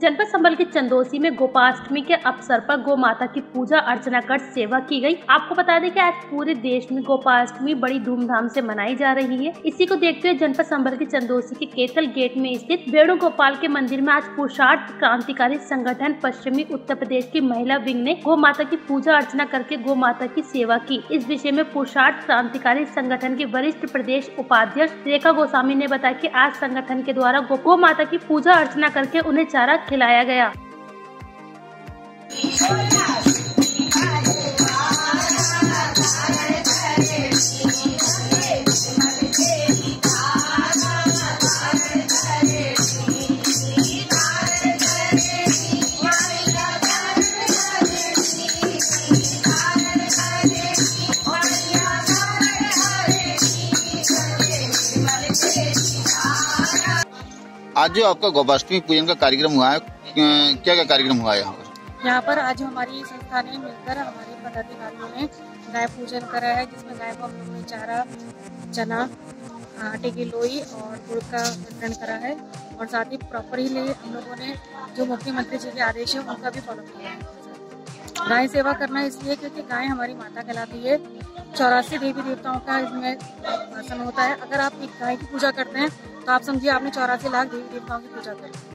जनपद संभल के चंदोसी में गोपाष्टमी के अवसर पर गौ माता की पूजा अर्चना कर सेवा की गई। आपको बता दें कि आज पूरे देश में गोपाष्टमी बड़ी धूमधाम से मनाई जा रही है। इसी को देखते हुए जनपद संभल के चंदोसी के केतल गेट में स्थित वेणुगोपाल के मंदिर में आज पुरुषार्थ क्रांतिकारी संगठन पश्चिमी उत्तर प्रदेश की महिला विंग ने गौ माता की पूजा अर्चना करके गौ माता की सेवा की। इस विषय में पुरुषार्थ क्रांतिकारी संगठन के वरिष्ठ प्रदेश उपाध्यक्ष रेखा गोस्वामी ने बताया कि आज संगठन के द्वारा गौ माता की पूजा अर्चना करके उन्हें चारा खिलाया गया। आज जो आपका गोपाष्टमी पूजन का कार्यक्रम हुआ है, क्या क्या कार्यक्रम हुआ है यहाँ पर? आज हमारी संस्था ने मिलकर हमारे पदाधिकारियों ने गाय पूजन करा है, जिसमें गाय को हम लोगों ने चारा, चना, आटे की लोई और गुड़ का वितरण करा है। और साथ ही प्रॉपरली हम लोगों ने जो मुख्यमंत्री जी के आदेश है उनका भी फॉलो किया है। गाय सेवा करना इसलिए क्योंकि गाय हमारी माता कहलाती है। 84 देवी देवताओं का इसमें आसन होता है। अगर आप एक गाय की पूजा करते हैं तो आप समझिए आपने 84 लाख देवी देवताओं की पूजा करी।